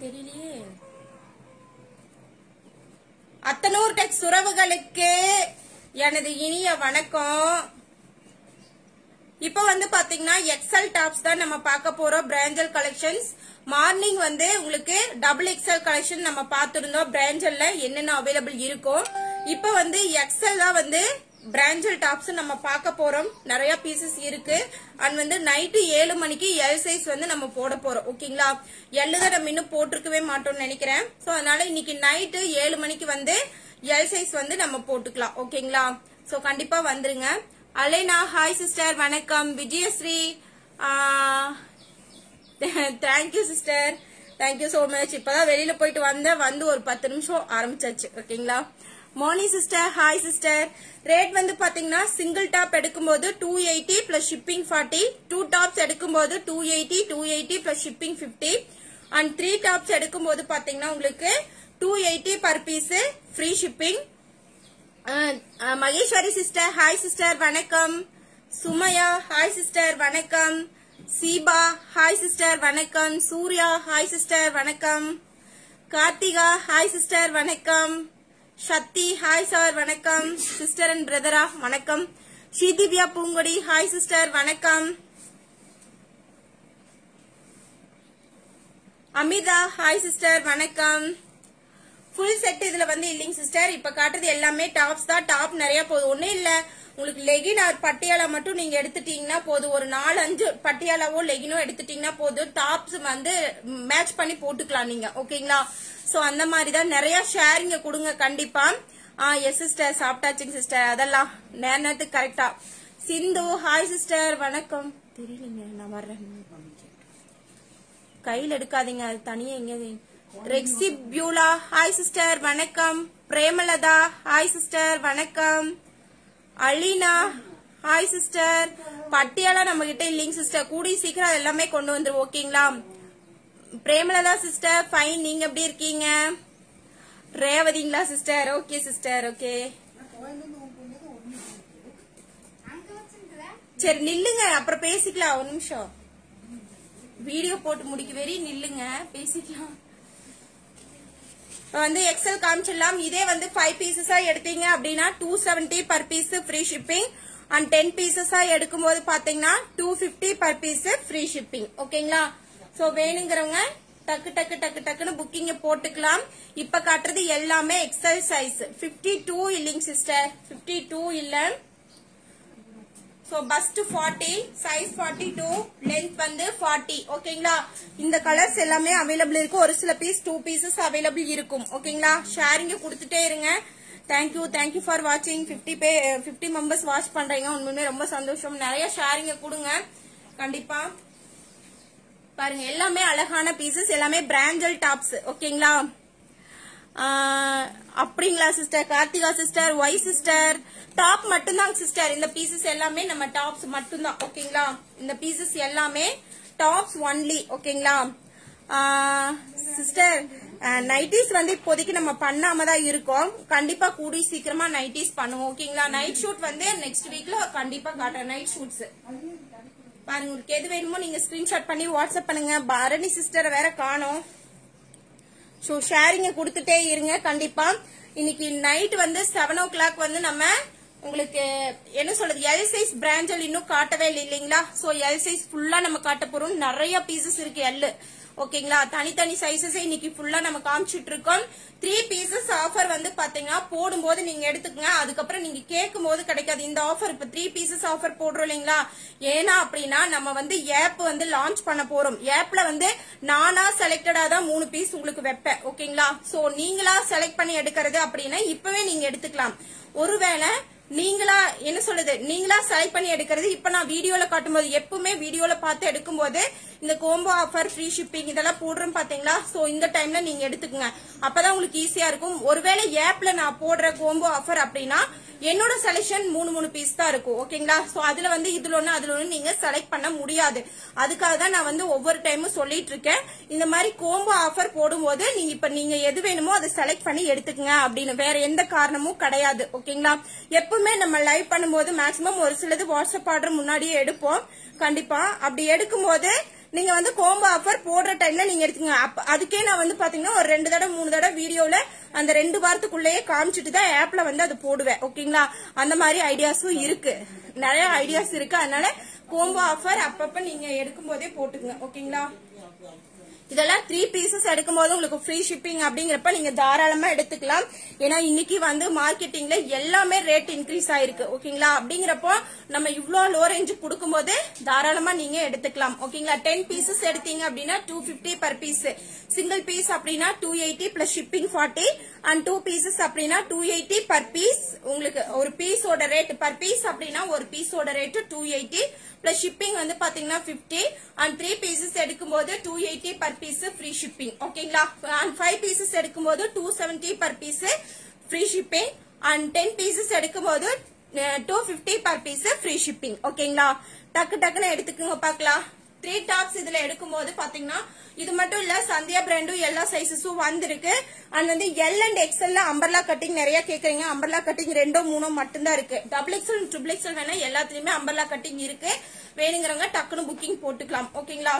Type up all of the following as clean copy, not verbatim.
தெரியலையே. அத்தனூர் டெக்ஸ் உறவுகளுக்கு எனது இனிய வணக்கம். இப்ப வந்து பாத்தீங்கன்னா எக்ஸல் டாப்ஸ் தான் நம்ம பார்க்க போறோம். பிராஞ்சல் கலெக்ஷன்ஸ். மார்னிங் வந்து உங்களுக்கு டபுள் எக்ஸல் கலெக்ஷன் நம்ம பார்த்திருந்தோம். பிராஞ்சல்ல என்னென்ன அவைலபிள் இருக்கும். இப்ப வந்து எக்ஸல் தான் வந்து பிராஞ்சல் டாப்ஸ் நம்ம பார்க்க போறோம். நிறைய பீசஸ் இருக்கு. அண்ட் வந்து நைட்டு 7 மணிக்கு எல் சைஸ் வந்து நம்ம போட போறோம். ஓகேங்களா. எல்லு தான் நம்ம இன்னும் போட்டிருக்கவே மாட்டோம்னு நினைக்கிறேன். சோ அதனால இன்னைக்கு நைட்டு 7 மணிக்கு வந்து எல் சைஸ் வந்து நம்ம போட்டுக்கலாம். ஓகேங்களா. சோ கண்டிப்பா வந்துருங்க. அலைனா ஹாய் சிஸ்டர் வணக்கம். Vijayasri thank you sister, thank you so much. இப்பதான் வெளியில போயிட்டு வந்து ஒரு 10 நிமிஷம் ஆரம்பிச்சாச்சு. ஓகேங்களா. Moni sister hi sister. Rate வந்து பாத்தீங்கன்னா சிங்கிள் டாப் எடுக்கும்போது 280 பிளஸ் ஷிப்பிங் 40, 2 டாப்ஸ் எடுக்கும்போது 280 பிளஸ் ஷிப்பிங் 50, அண்ட் 3 டாப்ஸ் எடுக்கும்போது பாத்தீங்கன்னா உங்களுக்கு 280 per piece free shipping. Maheswari sister hi sister வணக்கம். சுமையா ஹாய் சிஸ்டர் வணக்கம். சீபா ஹாய் சிஸ்டர் வணக்கம். சூர்யா ஹாய் சிஸ்டர் வணக்கம். கார்த்திகா ஹாய் சிஸ்டர் வணக்கம். சக்தி ஹாய் சார் வணக்கம். சிஸ்டர் அண்ட் பிரதரா வணக்கம். ஸ்ரீதிவ்யா பூங்கொடி ஹாய் சிஸ்டர் வணக்கம். அமிதா ஹாய் சிஸ்டர் வணக்கம். ஃபுல் செட் இதுல வந்து இல்லைங்க சிஸ்டர். இப்ப காட்டுறது எல்லாமே டாப்ஸ் தான். டாப் நிறைய போதும். ஒன்னும் இல்ல, உங்களுக்கு லெகின் ஆர் பட்டியாலா மட்டும் நீங்க எடுத்துட்டீங்கன்னா போதும். ஒரு 4-5 பட்டியாலாவோ லெகினோ எடுத்துட்டீங்கன்னா போதும். டாப்ஸ் வந்து மேட்ச் பண்ணி போட்டுக்கலாம் நீங்க. ஓகேங்களா. சோ அந்த மாதிரி தான். நிறைய ஷேரிங்க கொடுங்க கண்டிப்பா. எஸ் சிஸ்டர் சாப்பிட்டாச்சுங்க சிஸ்டர். அதெல்லாம் நேரத்துக்கு கரெக்டா. சிந்து ஹாய் சிஸ்டர் வணக்கம். தெரியலங்க நான் வர்றேன். கையில் எடுக்காதீங்க, அது தனியா எங்க. ரெக்ஸி பியூலா ஹாய் சிஸ்டர் வணக்கம். பிரேமலதா ஹாய் சிஸ்டர் வணக்கம். Alina hi sister. பட்டியாலா நம்ம கிட்ட இல்லைங்க சிஸ்டர். கூடி சீக்கிரம் எல்லாமே கொண்டு வந்துரும். ஓகேங்களா. Premalatha sister fine. நீங்க எப்படி இருக்கீங்க? ரேவதிங்களா சிஸ்டர்? Okay sister okay. சரி நில்லுங்க, அப்புறம் பேசிக்கலாம். ஒரு நிமிஷம் வீடியோ போட்டு முடிக்க வெறி நில்லுங்க, பேசிக்கலாம். வந்து எக்ஸல் காமிச்சிடலாம். இதே வந்து 5 பீசஸா எடுத்தீங்க அப்படின்னா 270 per piece free shipping. And 10 பீசஸா எடுக்கும் போது பாத்தீங்கன்னா 250 பர் பீஸ் ஃப்ரீ ஷிப்பிங். ஓகேங்களா. சோ வேணுங்கிறவங்க டக்கு டக்கு டக்கு டக்குன்னு புக்கிங்க போட்டுக்கலாம். இப்ப காட்டுறது எல்லாமே எக்ஸல் சைஸ். 52 இல்லைங்க சிஸ்டர், 52 இல்ல. சோ பஸ்ட் 40, சைஸ் 42, லென்த் வந்து 40. ஓகேங்களா. இந்த கலர்ஸ் எல்லாமே அவைலபிள் இருக்கு. ஒரு சில பீஸ் 2 பீசஸ் அவைலபிள் இருக்கும். ஓகேங்களா. ஷேரிங்க கொடுத்துட்டே இருங்க. தேங்க்யூ தேங்க்யூ ஃபார் வாட்சிங். 50 மெம்பர்ஸ் வாட்ச் பண்றீங்க. உண்மையுமே ரொம்ப சந்தோஷம். நிறைய ஷேரிங்க கொடுங்க கண்டிப்பா. பாருங்க எல்லாமே அழகான பீசஸ், எல்லாமே பிராஞ்சல் டாப்ஸ். ஓகேங்களா. அப்படிங்களா sister. Karthika sister why sister. Top மட்டும்தான் சிஸ்டர். இந்த பீசஸ் எல்லாமே நம்ம டாப்ஸ் மட்டும்தான். ஓகேங்களா. இந்த பீசஸ் எல்லாமே டாப்ஸ் ஒன்லி. ஓகேங்களா. சிஸ்டர் நைட்டிஸ் வந்து இப்போதைக்கு நம்ம பண்ணாம தான் இருக்கோம். கண்டிப்பா கூடி சீக்கிரமா நைட்டிஸ் பண்ணுவோம். ஓகேங்களா. நைட் ஷூட் வந்து நெக்ஸ்ட் வீக்ல கண்டிப்பா காட்டுறேன். நைட் ஷூட்ஸ் பாருங்க. உங்களுக்கு எது வேணுமோ நீங்க ஸ்கிரீன்ஷாட் பண்ணி வாட்ஸ்அப் பண்ணுங்க. பரணி சிஸ்டர் வேற காணோம். சோ ஷேரிங்க கொடுத்துட்டே இருங்க கண்டிப்பா. இன்னைக்கு நைட் வந்து 7 o'clock வந்து நம்ம உங்களுக்கு என்ன சொல்றது எல் சைஸ் பிராஞ்சல் இன்னும் காட்டவே இல்லை இல்லைங்களா. சோ எல் சைஸ் ஃபுல்லா நம்ம காட்ட போறோம். நிறைய பீசஸ் இருக்கு எல். ஓகேங்களா. தனித்தனி சைசஸ் இன்னைக்கு ஃபுல்லா நம்ம காமிச்சிட்டு இருக்கோம். 3 பீசஸ் ஆஃபர் வந்து பாத்தீங்கன்னா போடும்போது நீங்க எடுத்துக்கங்க. அதுக்கப்புறம் நீங்க கேட்கும் போது கிடைக்காது இந்த ஆஃபர். இப்ப 3 பீசஸ் ஆஃபர் போடுறோம் இல்லைங்களா. ஏன்னா அப்படின்னா நம்ம வந்து ஆப் வந்து லான்ச் பண்ண போறோம். ஆப்ல வந்து நானா செலக்டடா தான் 3 பீஸ் உங்களுக்கு வைப்பேன். ஓகேங்களா. சோ நீங்களா செலக்ட் பண்ணி எடுக்கிறது அப்படின்னா இப்பவே நீங்க எடுத்துக்கலாம். ஒருவேளை நீங்களா என்ன சொல்றது நீங்களா செலக்ட் பண்ணி எடுக்கிறது இப்ப நான் வீடியோல காட்டும்போது எப்பவுமே வீடியோல பார்த்து எடுக்கும்போது இந்த கோம்போ ஆஃபர் ஃப்ரீ ஷிப்பிங் இதெல்லாம் போடுறோம் பாத்தீங்களா. சோ இந்த டைம்ல நீங்க எடுத்துக்கங்க. அப்பதான் உங்களுக்கு ஈஸியா இருக்கும். ஒருவேளை ஆப்ல நான் போடுற கோம்போ ஆஃபர் அப்படின்னா என்னோட செலக்ஷன் 3 பீஸ் தான் இருக்கும். ஓகேங்களா. சோ அதுல வந்து இதுல ஒண்ணு அதுல ஒண்ணு நீங்க செலக்ட் பண்ண முடியாது. அதுக்காக தான் நான் வந்து ஒவ்வொரு டைமும் சொல்லிட்டு இருக்கேன். இந்த மாதிரி கோம்போ ஆஃபர் போடும்போது நீங்க இப்ப நீங்க எது வேணுமோ அதை செலக்ட் பண்ணி எடுத்துக்கங்க அப்படின்னு. வேற எந்த காரணமும் கிடையாது. ஓகேங்களா. எப்பவுமே நம்ம லைவ் பண்ணும்போது மேக்சிமம் ஒரு சிலது வாட்ஸ்அப் ஆர்டர் முன்னாடியே எடுப்போம். கண்டிப்பா அப்படி எடுக்கும்போது நீங்க வந்து கோம்போ ஆஃபர் போடுற டைம்ல நீங்க எடுத்துங்க. அதுக்கே நான் வந்து பாத்தீங்கன்னா ஒரு 2 தடவை 3 தடவை வீடியோல அந்த 2 வாரத்துக்குள்ளேயே காமிச்சிட்டு தான் ஆப்ல வந்து அது போடுவேன். ஓகேங்களா, அந்த மாதிரி ஐடியாஸும் இருக்கு, நிறைய ஐடியாஸ் இருக்கு. அதனால கோம்போ ஆஃபர் அப்பப்ப நீங்க எடுக்கும் போதே போட்டுங்க. ஓகேங்களா, இதெல்லாம் 3 பீசஸ் எடுக்கும் போது உங்களுக்கு ஃப்ரீ ஷிப்பிங் அப்படிங்கிறப்ப நீங்க தாராளமா எடுத்துக்கலாம். ஏன்னா இன்னைக்கு வந்து மார்க்கெட்டிங்ல எல்லாமே ரேட் இன்க்ரீஸ் ஆயிருக்கு. ஓகேங்களா, அப்படிங்கிறப்போ நம்ம இவ்ளோ லோ ரேஞ்சு கொடுக்கும் போது தாராளமா நீங்க எடுத்துக்கலாம். ஓகேங்களா, 10 பீசஸ் எடுத்தீங்க அப்படின்னா 250 per பீஸ், சிங்கிள் பீஸ் அப்படின்னா 280 பிளஸ் ஷிப்பிங் 40, அண்ட் 2 பீசஸ் அப்படின்னா 280 per பீஸ். உங்களுக்கு ஒரு பீஸோட ரேட் per பீஸ் அப்படின்னா ஒரு பீஸோட ரேட் 280 பிளஸ் ஷிப்பிங் வந்து பாத்தீங்கன்னா 50, அண்ட் 3 பீசஸ் எடுக்கும் போது 280 per பீஸ் ஃப்ரீ ஷிப்பிங். ஓகேங்களா, அண்ட் 5 பீசஸ் எடுக்கும் போது 270 per piece free shipping, and 10 pieces எடுக்கும் போது 250 per பீஸ் ஃப்ரீ ஷிப்பிங். ஓகேங்களா, டக்கு டக்குன்னு எடுத்துக்கோங்க பார்க்கலாம். 3 டாப்ஸ் இதுல எடுக்கும் போது பாத்தீங்கன்னா இது மட்டும் இல்ல, சந்தியா பிராண்டும் எல்லா சைசஸும் வந்திருக்கு. அண்ட் வந்து எல் அண்ட் எக்ஸ்எல்ல அம்பர்லா கட்டிங் நிறைய கேக்குறீங்க. அம்பர்லா கட்டிங் 2 3 மட்டும் தான் இருக்கு. டபுள் எக்ஸ்எல் ட்ரிபிள் எக்ஸ்எல் வேணா எல்லாத்துலயுமே அம்பர்லா கட்டிங் இருக்கு. வேணுங்கிறவங்க டக்குன்னு புக்கிங் போட்டுக்கலாம். ஓகேங்களா,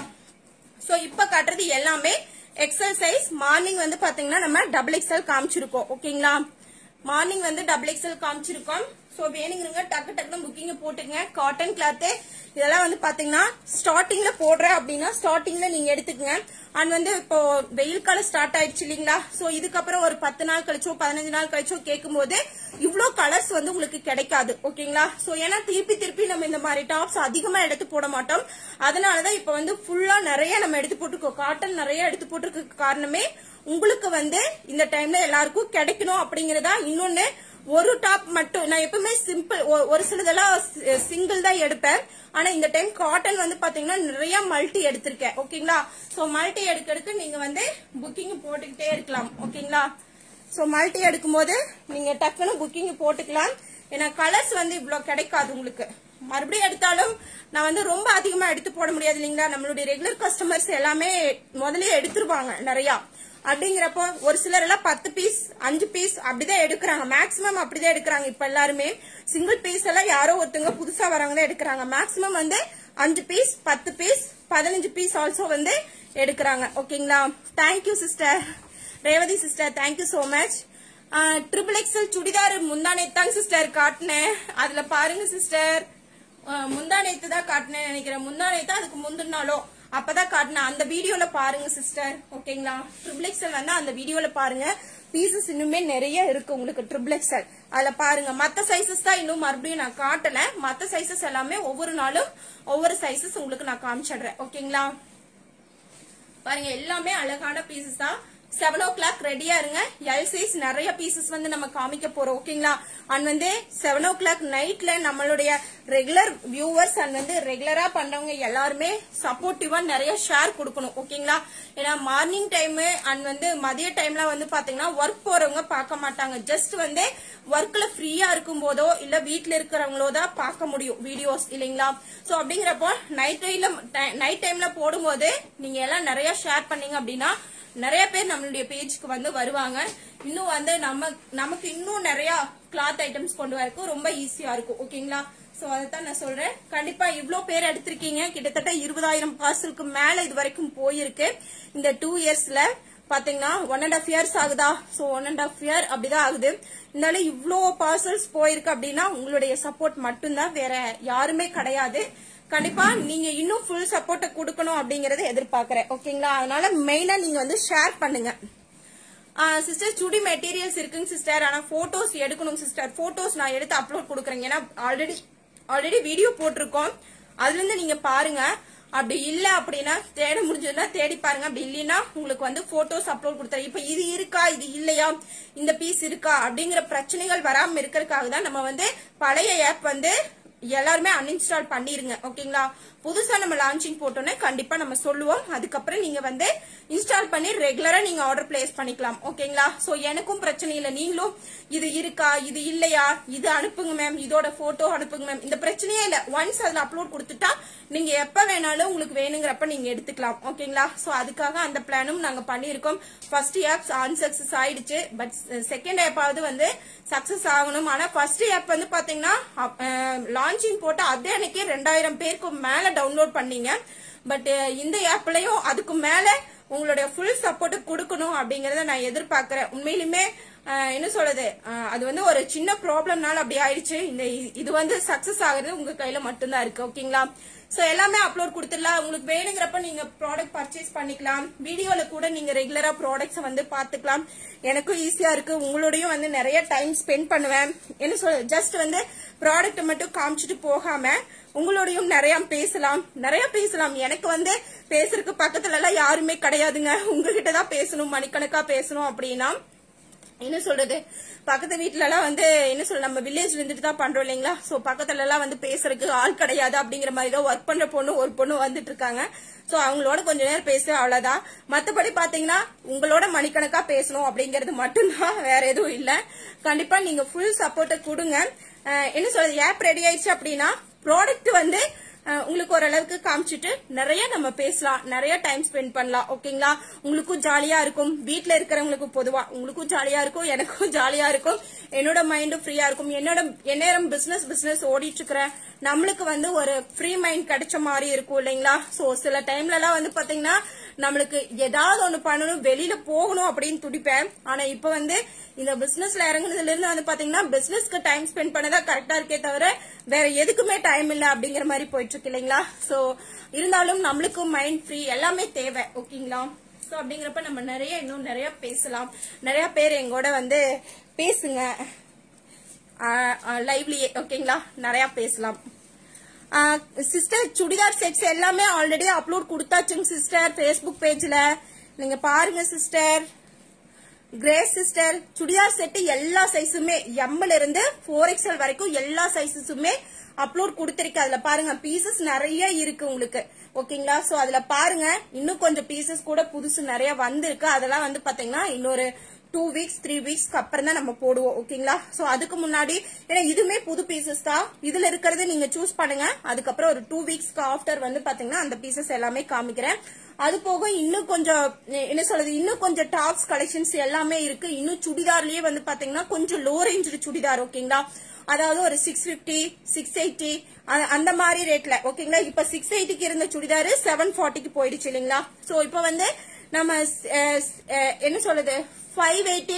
சோ இப்ப காட்டுறது எல்லாமே எக்ஸ்எல் சைஸ். மார்னிங் வந்து பாத்தீங்கன்னா நம்ம டபுள் எக்ஸ்எல் காமிச்சிருக்கோம். ஓகேங்களா, மார்னிங் வந்து டபுள் எக்ஸ்எல் காமிச்சிருக்கோம். சோ வேணுங்கிறவங்க டக்கு டக்குன்னு புக்கிங் போட்டுங்க. காட்டன் கிளாத் இதெல்லாம் வந்து பாத்தீங்கன்னா ஸ்டார்டிங்ல போடுறேன் அப்படின்னா ஸ்டார்டிங்ல நீங்க எடுத்துக்கங்க. அண்ட் வந்து இப்போ வெயில் காலம் ஸ்டார்ட் ஆயிடுச்சு இல்லீங்களா, சோ இதுக்கப்புறம் ஒரு 10 நாள் கழிச்சோ 15 நாள் கழிச்சோ கேட்கும் போது இவ்ளோ கலர்ஸ் வந்து உங்களுக்கு கிடைக்காது. ஓகேங்களா, சோ ஏன்னா திருப்பி நம்ம இந்த மாதிரி டாப்ஸ் அதிகமா எடுத்து போட மாட்டோம். அதனாலதான் இப்ப வந்து ஃபுல்லா நிறைய நம்ம எடுத்து போட்டுருக்கோம். காட்டன் நிறைய எடுத்து போட்டிருக்க காரணமே உங்களுக்கு வந்து இந்த டைம்ல எல்லாருக்கும் கிடைக்கணும் அப்படிங்கறதா. இன்னொன்னு, ஒரு டாப் மட்டும் நான் எப்பவுமே சிம்பிள், ஒரு சிலதெல்லாம் சிங்கிள் தான் எடுப்பேன். ஆனா இந்த டைம் காட்டன் வந்து பாத்தீங்கன்னா நிறைய மல்டி எடுத்திருக்கேன். ஓகேங்களா, சோ மல்டி எடுக்க நீங்க வந்து புக்கிங் போட்டுக்கிட்டே இருக்கலாம். ஓகேங்களா, சோ மல்டி எடுக்கும் போது நீங்க டக்குன்னு புக்கிங் போட்டுக்கலாம். ஏன்னா கலர்ஸ் வந்து இவ்வளவு கிடைக்காது உங்களுக்கு. மறுபடியும் எடுத்தாலும் நான் வந்து ரொம்ப அதிகமா எடுத்து போட முடியாது இல்லீங்களா. நம்மளுடைய ரெகுலர் கஸ்டமர்ஸ் எல்லாமே முதல்ல எடுத்துருவாங்க நிறைய. அப்படிங்கிறப்போ ஒரு சிலர் எல்லாம் 10 பீஸ் 5 பீஸ் அப்படிதான் எடுக்கிறாங்க. மேக்சிமம் அப்படிதான் எடுக்கிறாங்க. இப்ப எல்லாருமே சிங்கிள் பீஸ் எல்லாம் யாரோ ஒருத்தவங்க புதுசா வரவங்க எடுக்கிறாங்க. மேக்சிமம் வந்து 5 பீஸ் 10 பீஸ் 15 பீஸ் ஆல்சோ வந்து எடுக்கிறாங்க. ஓகேங்களா, thank you sister Revathi sister, thank you so much. Triple XL churidar முந்தானேத்து தாங்க சிஸ்டர் காட்டினேன். அதுல பாருங்க சிஸ்டர், முந்தானேத்து தான் காட்டினேன் நினைக்கிறேன். முந்தானேத்து அதுக்கு முந்தின நாளோ அப்பதான் காட்டினேன். அந்த வீடியோல பாருங்க சிஸ்டர். ஓகேங்களா, ட்ரிபிள் எக்ஸ்எல் வந்து அந்த வீடியோல பாருங்க. பீசஸ் இன்னுமே நிறைய இருக்கு உங்களுக்கு ட்ரிபிள் எக்ஸ்எல். அதுல பாருங்க. மத்த சைசஸ் தான் இன்னும் மறுபடியும் நான் காட்டல. மத்த சைசஸ் எல்லாமே ஒவ்வொரு நாளும் ஒவ்வொரு சைசஸ் உங்களுக்கு நான் காமிச்சிடுறேன். ஓகேங்களா, பாருங்க எல்லாமே அழகான பீசஸ் தான். 7 o'clock ரெடியா இருங்க. எல் சைஸ் நிறைய பீசஸ் வந்து நம்ம காமிக்க போறோம். ஓகேங்களா, அண்ட் வந்து 7 o'clock நைட்ல நம்மளுடைய ரெகுலர் வியூவர்ஸ் அண்ட் வந்து ரெகுலரா பண்றவங்க எல்லாருமே சப்போர்ட்டிவா நிறைய ஷேர் கொடுக்கணும். ஓகேங்களா, ஏன்னா மார்னிங் டைம் அண்ட் வந்து மதிய டைம்ல வந்து பாத்தீங்கன்னா ஒர்க் போறவங்க பார்க்க மாட்டாங்க. ஜஸ்ட் வந்து ஒர்க்ல ஃப்ரீயா இருக்கும் போதோ இல்ல வீட்டுல இருக்கிறவங்களோ தான் பார்க்க முடியும் வீடியோஸ் இல்லைங்களா. சோ அப்படிங்கிறப்போ நைட் டைம்ல போடும்போது நீங்க எல்லாம் நிறைய ஷேர் பண்ணீங்க அப்படின்னா நிறைய பேர் நம்மளுடைய பேஜ்க்கு வந்து வருவாங்க. இன்னும் வந்து நமக்கு இன்னும் நிறைய கிளாத் ஐட்டம்ஸ் கொண்டு வரக்கு ரொம்ப ஈஸியா இருக்கும். ஓகேங்களா, சோ அதான் நான் சொல்றேன். கண்டிப்பா இவ்ளோ பேர் எடுத்திருக்கீங்க. கிட்டத்தட்ட 20,000 பார்சலுக்கு மேல இது வரைக்கும் போயிருக்கு. இந்த 2 இயர்ஸ்ல பாத்தீங்கன்னா 1.5 years ஆகுதா. சோ 1.5 year அப்படிதான் ஆகுது. இதனால இவ்ளோ பார்சல்ஸ் போயிருக்கு அப்படின்னா உங்களுடைய சப்போர்ட் மட்டும்தான், வேற யாருமே கிடையாது. கண்டிப்பா நீங்க இன்னும் ஃபுல் சப்போர்ட் கொடுக்கணும் அப்படிங்கறத எதிர்பார்க்கிறேன். ஓகேங்களா, அதனால மெயினா நீங்க வந்து ஷேர் பண்ணுங்க. சிஸ்டர் சுடி மெட்டீரியல்ஸ் இருக்குங்க சிஸ்டர், ஆனா போட்டோஸ் எடுக்கணும் சிஸ்டர். போட்டோஸ் நான் எடுத்து அப்லோட் கொடுக்குறேன். ஏன்னா ஆல்ரெடி வீடியோ போட்டிருக்கோம். அதுல இருந்து நீங்க பாருங்க. அப்படி இல்ல அப்படின்னா தேட முடிஞ்சதுன்னா தேடி பாருங்க. அப்படி இல்லைன்னா உங்களுக்கு வந்து போட்டோஸ் அப்லோட் கொடுத்தாரு. இப்ப இது இருக்கா இது இல்லையா இந்த பீஸ் இருக்கா அப்படிங்கிற பிரச்சனைகள் வராம இருக்கிறதுக்காக தான் நம்ம வந்து பழைய ஆப் வந்து எல்லாருமே அன்இன்ஸ்டால் பண்ணிருங்க. ஓகேங்களா, புதுசா நம்ம லான்ச்சிங் போட்டோன்னே கண்டிப்பா நம்ம சொல்லுவோம். அதுக்கப்புறம் நீங்க வந்து இன்ஸ்டால் பண்ணி ரெகுலரா நீங்க ஆர்டர் பிளேஸ் பண்ணிக்கலாம். ஓகேங்களா, சோ எனக்கும் பிரச்சனை இல்லை. நீங்களும் இது இருக்கா இது இல்லையா இது அனுப்புங்க மேம், இதோட போட்டோ அனுப்புங்க மேம், இந்த பிரச்சனையே இல்ல. ஒன்ஸ் அதுல அப்லோட் கொடுத்துட்டா நீங்க எப்ப வேணாலும் உங்களுக்கு வேணுங்கிறப்ப நீங்க எடுத்துக்கலாம். ஓகேங்களா, சோ அதுக்காக அந்த பிளானும் நாங்க பண்ணிருக்கோம். ஃபர்ஸ்ட் ஆப் அன்சக்சஸ் ஆயிடுச்சு. பட் செகண்ட் ஆப்பாவது வந்து சக்சஸ் ஆகணும். ஆனா ஃபர்ஸ்ட் ஆப் வந்து பாத்தீங்கன்னா லான்ச்சிங் போட்டு அதே அன்னைக்கே 2000 பேருக்கு மேல டவுன்லோட் பண்ணீங்க. பட் இந்த ஆப்லயும் அதுக்கு மேல உங்களுடைய ஃபுல் சப்போர்ட் கொடுக்கணும் அப்படிங்கறத நான் எதிர்பார்க்கிறேன். உண்மையிலுமே என்ன சொல்றது, அது வந்து ஒரு சின்ன ப்ராப்ளம்னால அப்படி ஆயிடுச்சு. இது வந்து சக்சஸ் ஆகுறது உங்க கையில மட்டும்தான் இருக்கு. ஓகேங்களா? சோ எல்லாமே அப்லோட் கொடுத்துடலாம். உங்களுக்கு வேணுங்கிறப்ப நீங்க ப்ராடக்ட் பர்ச்சேஸ் பண்ணிக்கலாம். வீடியோல கூட நீங்க ரெகுலரா ப்ராடக்ட்ஸ் வந்து பாத்துக்கலாம். எனக்கும் ஈஸியா இருக்கு. உங்களோடயும் வந்து நிறைய டைம் ஸ்பெண்ட் பண்ணுவேன். என்ன சொல்ற, ஜஸ்ட் வந்து ப்ராடக்ட் மட்டும் காமிச்சிட்டு போகாம உங்களோடையும் நிறைய பேசலாம். எனக்கு வந்து பேசுறதுக்கு பக்கத்துல எல்லாம் யாருமே கிடையாதுங்க. உங்ககிட்டதான் பேசணும், மணிக்கணக்கா பேசணும். அப்படின்னா என்ன சொல்றது, பக்கத்து வீட்டுல எல்லாம் வந்து என்ன சொல்ற, நம்ம வில்லேஜ்ல இருந்துட்டு தான் பண்றோம் இல்லைங்களா? சோ பக்கத்துல எல்லாம் வந்து பேசுறதுக்கு ஆள் கிடையாது. அப்படிங்கிற மாதிரி தான் ஒர்க் பண்ற ஒரு பொண்ணு வந்துட்டு இருக்காங்க. சோ அவங்களோட கொஞ்ச நேரம் பேசுவேன், அவ்வளவுதான். மத்தபடி பாத்தீங்கன்னா உங்களோட மணிக்கணக்கா பேசணும் அப்படிங்கறது மட்டும்தான், வேற எதுவும் இல்ல. கண்டிப்பா நீங்க ஃபுல் சப்போர்ட்டை கொடுங்க. என்ன சொல்றது, ஆப் ரெடி ஆயிடுச்சு அப்படின்னா ப்ராடக்ட் வந்து உங்களுக்கு ஓரளவுக்கு காமிச்சிட்டு நிறைய நம்ம பேசலாம், நிறைய டைம் ஸ்பெண்ட் பண்ணலாம். ஓகேங்களா? உங்களுக்கும் ஜாலியா இருக்கும், வீட்டுல இருக்கிறவங்களுக்கு பொதுவா உங்களுக்கும் ஜாலியா இருக்கும், எனக்கும் ஜாலியா இருக்கும், என்னோட மைண்டும் ஃப்ரீயா இருக்கும். என்னோட பிசினஸ் ஓடிட்டு இருக்கிறேன், நம்மளுக்கு வந்து ஒரு ஃப்ரீ மைண்ட் கிடைச்ச மாதிரி இருக்கும் இல்லைங்களா? சோ சில டைம்ல எல்லாம் வந்து பாத்தீங்கன்னா நம்மளுக்கு ஏதாவது ஒண்ணு பண்ணணும், வெளியில போகணும் அப்படின்னு துடிப்பேன். ஆனா இப்ப வந்து இந்த பிசினஸ்ல இறங்குனதுல இருந்து வந்து பாத்தீங்கன்னா பிசினஸ்க்கு டைம் ஸ்பெண்ட் பண்ணதான் கரெக்டா இருக்கே தவிர வேற எதுக்குமே டைம் இல்ல அப்படிங்கிற மாதிரி போயிட்டு இருக்கு இல்லைங்களா? சோ இருந்தாலும் நம்மளுக்கு மைண்ட் ஃப்ரீ எல்லாமே தேவை. ஓகேங்களா? சோ அப்படிங்கிறப்ப நம்ம இன்னும் நிறைய பேசலாம். நிறைய பேர் எங்கூட வந்து பேசுங்க லைவ்லயே. ஓகேங்களா? நிறைய பேசலாம். சிஸ்டர் சுடிதார் செட்ஸ் எல்லாமே ஆல்ரெடி அப்லோட் கொடுத்தாச்சுங்க சிஸ்டர், Facebook பேஜ்ல நீங்க பாருங்க sister. Grace sister, churidar set எல்லா சைஸுமே எம்ல இருந்து 4XL வரைக்கும் எல்லா சைஸஸுமே அப்லோட் கொடுத்திருக்கு. அதுல பாருங்க பீசஸ் நிறைய இருக்கு உங்களுக்கு. ஓகேங்களா? சோ அதுல பாருங்க, இன்னும் கொஞ்சம் பீசஸ் கூட புதுசு நிறைய வந்திருக்கு. அதெல்லாம் வந்து பாத்தீங்கன்னா இன்னொரு 2 வீக்ஸ் 3 வீக்ஸ்க்கு அப்புறம் தான் நம்ம போடுவோம். ஓகேங்களா? சோ அதுக்கு முன்னாடி, ஏன்னா இதுமே புது பீசஸ் தான், இதுல இருக்கிறது நீங்க சூஸ் பண்ணுங்க. அதுக்கப்புறம் ஒரு 2 வீக்ஸ்க்கு ஆஃப்டர் வந்து பாத்தீங்கன்னா அந்த பீசஸ் எல்லாமே காமிக்கிறேன். அது போக இன்னும் கொஞ்சம் என்ன சொல்றது, இன்னும் கொஞ்சம் டாப்ஸ் கலெக்ஷன்ஸ் எல்லாமே இருக்கு. இன்னும் சுடிதார்லயே வந்து பாத்தீங்கன்னா கொஞ்சம் லோ ரேஞ்ச் சுடிதார். ஓகேங்களா? அதாவது ஒரு 650 680 அந்த மாதிரி ரேட்ல. ஓகேங்களா? இப்ப 680க்கு இருந்த சுடிதார் 740க்கு போயிடுச்சு இல்லைங்களா? சோ இப்ப வந்து நம்ம என்ன சொல்றது 580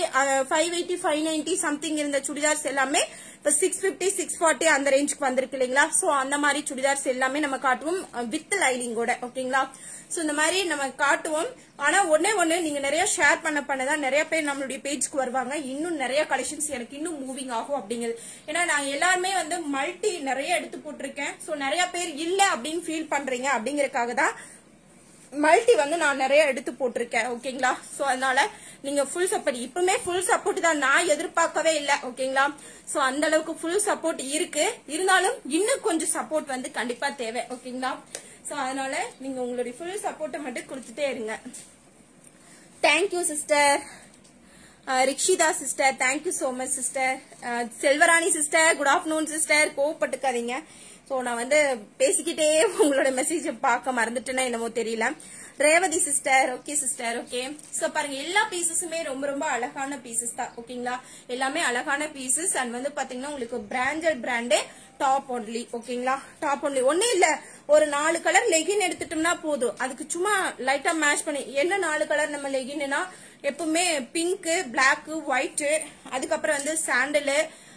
590 சம்திங் இருந்த சுடிதார்ஸ் எல்லாமே இப்ப 650 640 அந்த ரேஞ்சுக்கு வந்திருக்கு இல்லைங்களா? சோ அந்த மாதிரி சுடிதார்ஸ் எல்லாமே நம்ம காட்டுவோம் வித் லைனிங்கோட. ஓகேங்களா? சோ இந்த மாதிரி நம்ம காட்டுவோம். ஆனா ஒண்ணு நீங்க நிறைய ஷேர் பண்ணதான் நிறைய பேர் நம்மளுடைய பேஜ்க்கு வருவாங்க. இன்னும் நிறைய கலெக்ஷன்ஸ் எனக்கு இன்னும் மூவிங் ஆகும் அப்படிங்கிறது. ஏன்னா நான் எல்லாருமே வந்து மல்டி நிறைய எடுத்து போட்டிருக்கேன். சோ நிறைய பேர் இல்ல அப்படின்னு ஃபீல் பண்றீங்க அப்படிங்கறதுக்காக தான் மல்டி வந்து நான் நிறைய எடுத்து போட்டிருக்கேன். ஓகேங்களா? சோ அதனால நீங்க ஃபுல் சப்போர்ட், இப்பவுமே ஃபுல் சப்போர்ட் தான், நான் எதிர்பார்க்கவே இல்லை. ஓகேங்களா? சோ அந்த அளவுக்கு ஃபுல் சப்போர்ட் இருக்கு. இருந்தாலும் இன்னும் கொஞ்சம் சப்போர்ட் வந்து கண்டிப்பா தேவை. ஓகேங்களா? சோ அதனால நீங்க உங்களுடைய ஃபுல் சப்போர்ட்டை மட்டும் கொடுத்துட்டே இருங்க. Thank you sister. Rikshitha sister, thank you so much sister. Selvarani sister, good afternoon sister. கோவப்பட்டுக்காதீங்க. சோ நான் வந்து பேசிக்கிட்டே உங்களோட மெசேஜ் பார்க்க மறந்துட்டேன்னா என்னமோ தெரியல. Revathi sister, okay sister, okay. So பாருங்க எல்லா பீசஸுமே ரொம்ப ரொம்ப அழகான பீசஸ் தான். ஓகேங்களா? எல்லாமே அழகான பீசஸ். அண்ட் வந்து பாத்தீங்கன்னா உங்களுக்கு பிராண்டே டாப் ஒன்லி. ஓகேங்களா? டாப் ஒன்லி ஒண்ணு இல்ல, ஒரு 4 கலர் லெகின் எடுத்துட்டோம்னா போதும். அதுக்கு சும்மா லைட்டா மேட்ச் பண்ணி, என்ன 4 கலர் நம்ம லெகின்னா எப்பவுமே பிங்க், பிளாக், ஒயிட், அதுக்கப்புறம் வந்து சாண்டலு,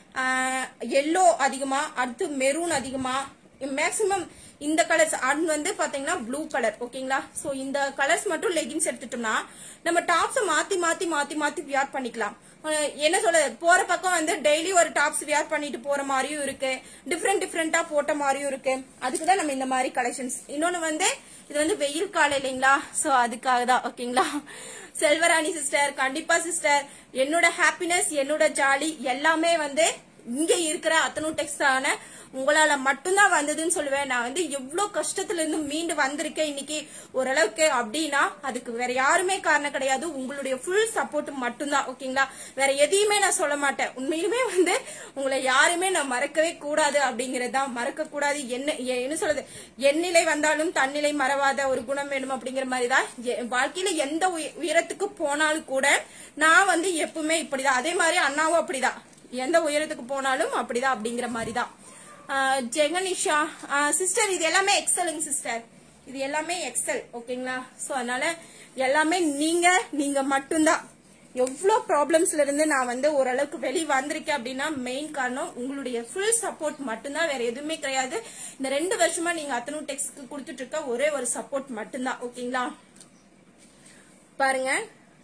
எல்லோ அதிகமா, அடுத்து மெரூன் அதிகமா, மேக்சிமம் இந்த கலர்ஸ். அது வந்து பாத்தீங்கன்னா ப்ளூ கலர். ஓகேங்களா? சோ இந்த கலர்ஸ் மட்டும் லெகின்ஸ் எடுத்துட்டோம்னா நம்ம டாப்ஸ் மாத்தி வியர் பண்ணிக்கலாம். என்ன சொல்றது, போற பக்கம் வந்து டெய்லி ஒரு டாப்ஸ் வியர் பண்ணிட்டு போற மாதிரியும் இருக்கு, டிஃப்ரெண்டா போட்ட மாதிரியும் இருக்கு. அதுக்குதான் நம்ம இந்த மாதிரி கலெக்ஷன்ஸ். இன்னொன்னு வந்து இது வந்து வெயில் காலம் இல்லைங்களா? சோ அதுக்காக தான். ஓகேங்களா? செல்வராணி சிஸ்டர், கண்டிப்பா சிஸ்டர், என்னோட ஹாப்பினஸ், என்னோட ஜாலி எல்லாமே வந்து இங்க இருக்கிற அத்தனூடெக்ஸ் ஆன உங்களால மட்டும்தான் வந்ததுன்னு சொல்லுவேன். நான் வந்து எவ்வளவு கஷ்டத்துல இருந்து மீண்டு வந்திருக்கேன் இன்னைக்கு ஓரளவுக்கு அப்படின்னா அதுக்கு வேற யாருமே காரணம் கிடையாது, உங்களுடைய ஃபுல் சப்போர்ட் மட்டும்தான். ஓகேங்களா? வேற எதையுமே நான் சொல்ல மாட்டேன். உண்மையிலுமே வந்து உங்களை யாருமே நான் மறக்கவே கூடாது அப்படிங்கறதுதான். மறக்க கூடாது. என்ன சொல்றது, எந்நிலை வந்தாலும் தன்னிலை மறவாத ஒரு குணம் வேணும் அப்படிங்கிற மாதிரிதான். வாழ்க்கையில எந்த உயரத்துக்கு போனாலும் கூட நான் வந்து எப்பவுமே இப்படிதான். அதே மாதிரி அண்ணாவும் அப்படிதான், எந்த உயரத்துக்கு போனாலும் அப்படிதான் அப்படிங்கிற மாதிரிதான். ஜெகனிஷா சிஸ்டர், இது எல்லாமே எக்ஸலுங்க சிஸ்டர். இது எல்லாமே எக்ஸல் ஓகேங்களா. சோ அதனால எல்லாமே நீங்க மட்டும்தான். எவ்வளவு ப்ராப்ளம்ஸ்ல இருந்து நான் வந்து ஓரளவுக்கு வெளியே வந்திருக்கேன் அப்படின்னா மெயின் காரணம் உங்களுடைய ஃபுல் சப்போர்ட் மட்டும்தான், வேற எதுவுமே கிடையாது. இந்த 2 வருஷமா நீங்க அத்தனூ டெக்ஸ்க்கு கொடுத்துட்டு இருக்க ஒரே ஒரு சப்போர்ட் மட்டும்தான் ஓகேங்களா. பாருங்க,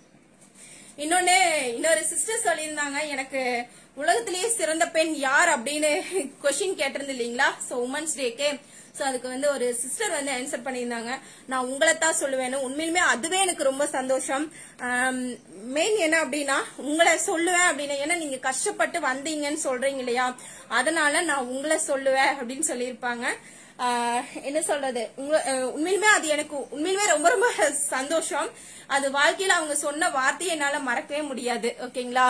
இன்னொரு சிஸ்டர் சொல்லியிருந்தாங்க, எனக்கு உலகத்திலேயே சிறந்த பெண் யார் அப்படின்னு கொஸ்டின் கேட்டிருந்து இல்லீங்களா. சோ உமன்ஸ் டேக்கு சோ அதுக்கு வந்து ஒரு சிஸ்டர் வந்து ஆன்சர் பண்ணியிருந்தாங்க, நான் உங்களை தான் சொல்லுவேன். உண்மையிலுமே அதுவே எனக்கு ரொம்ப சந்தோஷம். மெயின் என்ன அப்படின்னா உங்களை சொல்லுவேன் அப்படின்னு, ஏன்னா நீங்க கஷ்டப்பட்டு வந்தீங்கன்னு சொல்றீங்க இல்லையா, அதனால நான் உங்களை சொல்லுவேன் அப்படின்னு சொல்லியிருப்பாங்க. என்ன சொல்றது, உண்மையிலுமே அது எனக்கு உண்மையிலுமே ரொம்ப ரொம்ப சந்தோஷம். அது வாழ்க்கையில அவங்க சொன்ன வார்த்தையை என்னால மறக்கவே முடியாது ஓகேங்களா.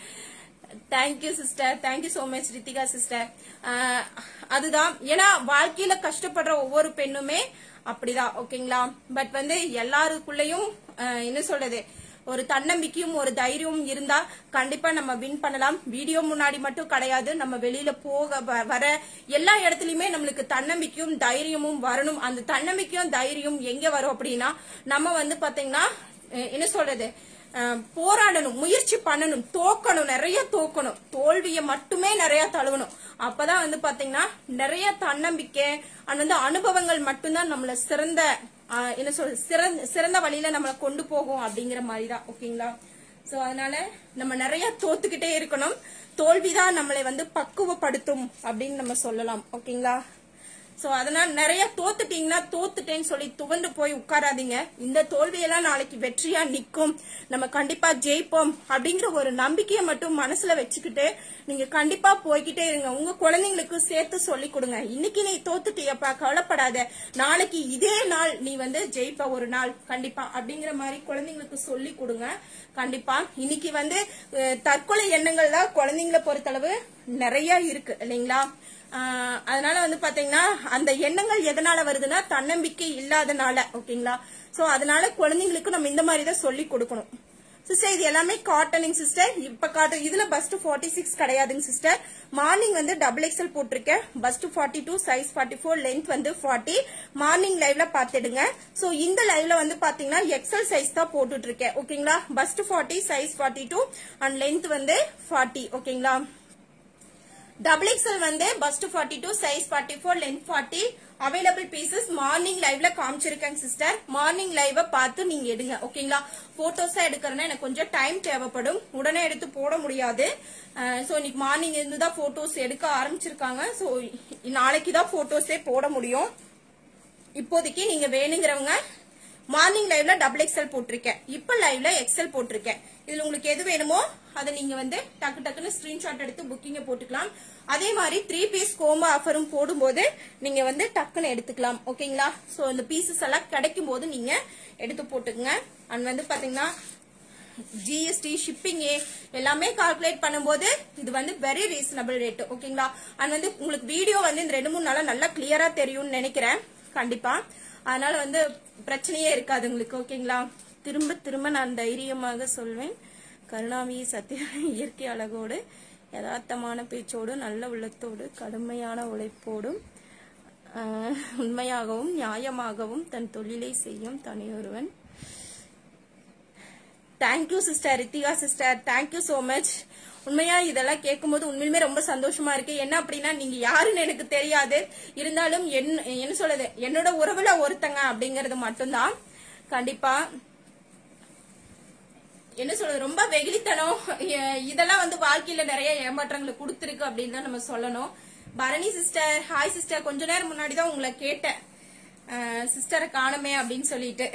Thank you sister, thank you so much Rithika sister. அதுதான், ஏன்னா வாழ்க்கையில கஷ்டப்படுற ஒவ்வொரு பெண்ணுமே அப்படிதான் ஓகேங்களா. பட் வந்து எல்லாருக்குள்ளயும் என்ன சொல்றது, ஒரு தன்னம்பிக்கையும் ஒரு தைரியமும் இருந்தா கண்டிப்பா நம்ம வின் பண்ணலாம். வீடியோ முன்னாடி மட்டும் கிடையாது, நம்ம வெளியில போக வர எல்லா இடத்துலயுமே நம்மளுக்கு தன்னம்பிக்கையும் தைரியமும் வரணும். அந்த தன்னம்பிக்கையும் தைரியம் எங்க வரும் அப்படின்னா நம்ம வந்து பாத்தீங்கன்னா என்ன சொல்றது, போராடணும், முயற்சி பண்ணணும், தோக்கணும், நிறைய தோக்கணும், தோல்வியை மட்டுமே நிறைய தழுவணும். அப்பதான் வந்து பாத்தீங்கன்னா நிறைய தன்னம்பிக்கை அந்த அனுபவங்கள் மட்டும்தான் நம்மள சிறந்த என்ன சொல்றது சிறந்த வழியில நம்மளை கொண்டு போகும் அப்படிங்கிற மாதிரிதான் ஓகேங்களா. சோ அதனால நம்ம நிறைய தோத்துக்கிட்டே இருக்கணும், தோல்விதான் நம்மளை வந்து பக்குவப்படுத்தும் அப்படின்னு நம்ம சொல்லலாம் ஓகேங்களா. சோ அதனால நிறைய தோத்துட்டீங்கன்னா தோத்துட்டேன்னு சொல்லி துவண்டு போய் உட்காராதீங்க. இந்த தோல்வியெல்லாம் நாளைக்கு வெற்றியா நிக்கும், நம்ம கண்டிப்பா ஜெயிப்போம் அப்படிங்கிற ஒரு நம்பிக்கையை மட்டும் மனசுல வச்சுக்கிட்டு நீங்க கண்டிப்பா போய்கிட்டே இருங்க. உங்க குழந்தைங்களுக்கு சேர்த்து சொல்லி கொடுங்க, இன்னைக்கு நீ தோத்துட்டியப்பா கவலைப்படாத, நாளைக்கு இதே நாள் நீ வந்து ஜெயிப்ப ஒரு நாள் கண்டிப்பா அப்படிங்கிற மாதிரி குழந்தைங்களுக்கு சொல்லி கொடுங்க. கண்டிப்பா இன்னைக்கு வந்து தற்கொலை எண்ணங்கள் தான் குழந்தைங்களை பொறுத்தளவு நிறைய இருக்கு இல்லைங்களா. அதனால வந்து பாத்தீங்கன்னா அந்த எண்ணங்கள் எதனால வருதுன்னா தன்னம்பிக்கை இல்லாதனால ஓகேங்களா. சோ அதனால குழந்தைங்களுக்கு நம்ம இந்த மாதிரி தான் சொல்லி கொடுக்கணும் சிஸ்டர். இது எல்லாமே காட்டனிங் சிஸ்டர். இப்ப காட்டன் இதுல பஸ்ட் 46 கிடையாதுங்க சிஸ்டர். மார்னிங் வந்து XXL போட்டிருக்கேன், பஸ்ட் 42, சைஸ் 44, லென்த் வந்து 40. மார்னிங் லைவ்ல பாத்துடுங்க. சோ இந்த லைவ்ல வந்து பாத்தீங்கன்னா XL சைஸ் தான் போட்டுட்டு இருக்கேன் ஓகேங்களா. பஸ்ட் 40, சைஸ் 42 அண்ட் லென்த் வந்து 40 ஓகேங்களா. XXL வந்து bust 42, size 44, length 40. Available pieces morning லைவ்ல காமிச்சிருக்கேன் சிஸ்டர். மார்னிங் லைவ பார்த்து நீங்க எடுங்க ஓகேங்களா. போட்டோஸா எடுக்கிறேன்னா எனக்கு கொஞ்சம் டைம் தேவைப்படும், உடனே எடுத்து போட முடியாது. சோ இன்னைக்கு மார்னிங் இருந்து தான் போட்டோஸ் எடுக்க ஆரம்பிச்சிருக்காங்க. சோ நாளைக்கு தான் போட்டோஸே போட முடியும். இப்போதைக்கு நீங்க வேணுங்கிறவங்க மார்னிங் லைவ்ல XXL போட்டிருக்கேன், இப்ப லைவ்ல XL போட்டிருக்கேன். இதுல உங்களுக்கு எது வேணுமோ அதை நீங்க வந்து டக்கு டக்குன்னு ஸ்கிரீன்ஷாட் எடுத்து புக்கிங்க போட்டுக்கலாம். அதே மாதிரி 3 பீஸ் கோம்போ ஆஃபரும் போடும்போது நீங்க வந்து டக்குன்னு எடுத்துக்கலாம் ஓகேங்களா. சோ இந்த பீசஸ் எல்லாம் கிடைக்கும் போது நீங்க எடுத்து போட்டுக்கங்க. அண்ட் வந்து பாத்தீங்கன்னா GST ஷிப்பிங் எல்லாமே கால்குலேட் பண்ணும்போது இது வந்து வெரி ரீசனபிள் ரேட் ஓகேங்களா. அண்ட் வந்து உங்களுக்கு வீடியோ வந்து இந்த 2-3 நாளா நல்லா கிளியரா தெரியும்னு நினைக்கிறேன் கண்டிப்பா. அதனால வந்து பிரச்சனையே இருக்காது உங்களுக்கு ஓகேங்களா. திரும்ப திரும்ப நான் தைரியமாக சொல்வேன், கருணாவி சத்திய இயற்கை அழகோடு யதார்த்தமான பேச்சோடு நல்ல உள்ளத்தோடு கடுமையான உழைப்போடும் உண்மையாகவும் நியாயமாகவும் தன் தொழிலை செய்யும் தனியொருவன். Thank you sister Rithika sister, thank you so much. உண்மையா இதெல்லாம் கேட்கும்போது உண்மையுமே ரொம்ப சந்தோஷமா இருக்கு. என்ன அப்படின்னா நீங்க யாருன்னு எனக்கு தெரியாது, இருந்தாலும் என்ன சொல்றது என்னோட உறவுல ஒருத்தங்க அப்படிங்கறது மட்டும்தான். கண்டிப்பா என்ன சொல்றது ரொம்ப வெகுளித்தனம் இதெல்லாம் வந்து வாழ்க்கையில நிறைய ஏமாற்றங்களை கொடுத்துருக்கு அப்படின்னு தான் நம்ம சொல்லணும். பரணி சிஸ்டர் ஹாய் சிஸ்டர், கொஞ்ச நேரம் முன்னாடிதான் உங்களை கேட்டேன் சிஸ்டரை காணுமே அப்படின்னு சொல்லிட்டு.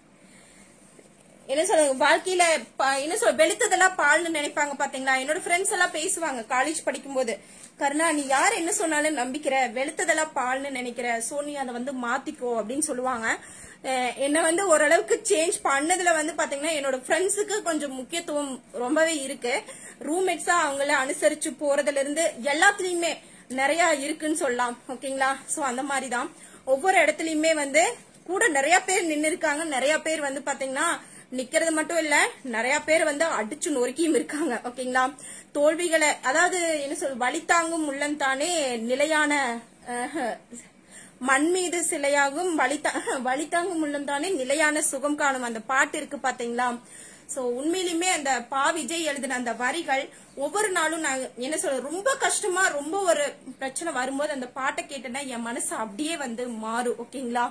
என்ன சொல்ற வாழ்க்கையில என்ன சொல்ற வெளுத்ததெல்லாம் பால்னு நினைப்பாங்க பாத்தீங்களா. என்னோட ஃப்ரெண்ட்ஸ் எல்லாம் பேசுவாங்க காலேஜ் படிக்கும் போது, கருணா நீ யார் என்ன சொன்னாலும் நம்பிக்கிற, வெளுத்ததெல்லாம் பால்னு நினைக்கிற, சோ நீ அதை வந்து மாத்திக்கோ அப்படின்னு சொல்லுவாங்க. என்ன வந்து ஓரளவுக்கு சேஞ்ச் பண்ணதுல வந்து பாத்தீங்கன்னா என்னோட ஃப்ரெண்ட்ஸுக்கு கொஞ்சம் முக்கியத்துவம் ரொம்பவே இருக்கு. ரூம்மேட்ஸா அவங்கள அனுசரிச்சு போறதுல இருந்து எல்லாத்துலயுமே நிறைய இருக்குன்னு சொல்லலாம் ஓகேங்களா. சோ அந்த மாதிரிதான் ஒவ்வொரு இடத்துலயுமே வந்து கூட நிறைய பேர் நின்னு இருக்காங்க. நிறைய பேர் வந்து பாத்தீங்கன்னா நிக்கிறது மட்டும் இல்ல, நிறைய பேர் வந்து அடிச்சு நொறுக்கியும் இருக்காங்க ஓகேங்களா. தோல்விகளை அதாவது என்ன சொல் வழி தாங்கும் உள்ளம் தானே நிலையான மண் மீது சிலையாகும் வழித்தாங்கும் உள்ளம் தானே நிலையான சுகம் காணும் அந்த பாட்டு இருக்கு பாத்தீங்களா. சோ உண்மையிலுமே அந்த பா விஜய் எழுதின அந்த வரிகள் ஒவ்வொரு நாளும் நான் என்ன சொல்ற ரொம்ப கஷ்டமா ரொம்ப ஒரு பிரச்சனை வரும்போது அந்த பாட்டை கேட்டேன்னா என் மனசு அப்படியே வந்து மாறும். ஓகேங்களா.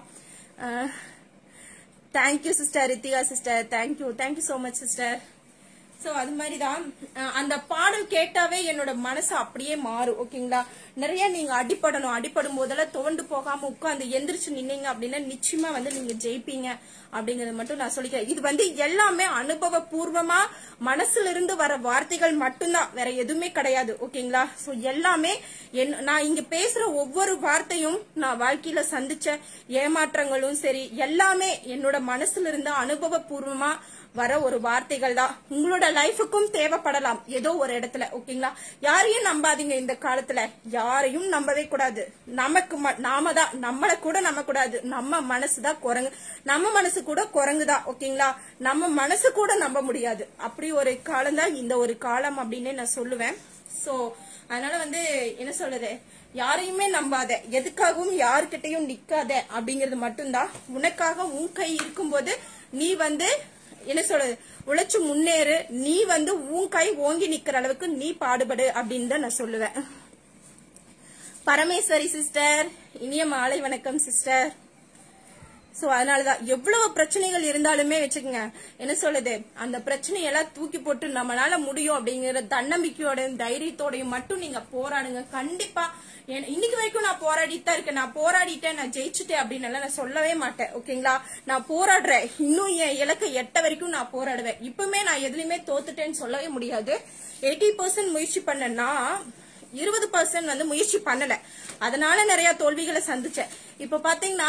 Thank you sister Rithika sister, thank you so much sister. So அது மாதிரிதான் அந்த பாடல் கேட்டாவே என்னோட மனசு அப்படியே மாறும். ஓகேங்களா. நிறைய நீங்க அடிப்படும் போதெல்லாம் துவண்டு போகாம உட்காந்து எந்திரிச்சு நின்னீங்க அப்படின்னா நிச்சயமா வந்து நீங்க ஜெயிப்பீங்க அப்படிங்கறது மட்டும் நான் சொல்லிக்கிறேன். இது வந்து எல்லாமே அனுபவ பூர்வமா மனசுல இருந்து வர வார்த்தைகள் மட்டும்தான், வேற எதுவுமே கிடையாது. ஓகேங்களா. சோ எல்லாமே நான் இங்க பேசுற ஒவ்வொரு வார்த்தையும் நான் வாழ்க்கையில சந்திச்ச ஏமாற்றங்களும் சரி எல்லாமே என்னோட மனசுல இருந்து அனுபவ பூர்வமா வர ஒரு வார்த்தைகள் தான். உங்களோட லைஃபுக்கும் தேவைப்படலாம் ஏதோ ஒரு இடத்துல. ஓகேங்களா. யாரையும் நம்பாதீங்க. இந்த காலத்துல யாரையும் நம்பவே கூடாது. நமக்கு நாம தான் நம்மள கூட நம்ப கூடாது. நம்ம மனசுதான் குரங்கு, நம்ம மனசு கூட குரங்குதான். ஓகேங்களா. நம்ம மனசு கூட நம்ப முடியாது. அப்படி ஒரு காலம் தான் இந்த ஒரு காலம் அப்படின்னு நான் சொல்லுவேன். சோ அதனால வந்து என்ன சொல்றது, யாரையுமே நம்பாத, எதுக்காகவும் யாருக்கிட்டையும் நிக்காத அப்படிங்கறது மட்டும்தான். உனக்காக உன் கை இருக்கும்போது நீ வந்து என்ன சொல்றது உழைச்சு முன்னேறு. நீ வந்து உன் கை ஓங்கி நிக்கிற அளவுக்கு நீ பாடுபடு அப்படின்னு தான் நான் சொல்லுவேன். பரமேஸ்வரி சிஸ்டர், இனிய மாலை வணக்கம் சிஸ்டர். சோ அதனாலதான் எவ்வளவு பிரச்சனைகள் இருந்தாலுமே வச்சுக்கோங்க, என்ன சொல்லுது அந்த பிரச்சனையெல்லாம் தூக்கி போட்டு நம்மளால முடியும் அப்படிங்கிற தன்னம்பிக்கையோடையும் தைரியத்தோடையும் மட்டும் நீங்க போராடுங்க. கண்டிப்பா இன்னைக்கு வரைக்கும் நான் போராடிட்டு தான் இருக்கேன். நான் போராடிட்டேன், நான் ஜெயிச்சுட்டேன் அப்படின்னு நான் சொல்லவே மாட்டேன். ஓகேங்களா. நான் போராடுறேன், இன்னும் என் இலக்கை எட்ட வரைக்கும் நான் போராடுவேன். இப்பவுமே நான் எதுலயுமே தோத்துட்டேன்னு சொல்லவே முடியாது. 80% முயற்சி பண்ணனா 20% வந்து முயற்சி பண்ணல, அதனால நிறைய தோல்விகளை சந்திச்சேன். இப்ப பாத்தீங்கன்னா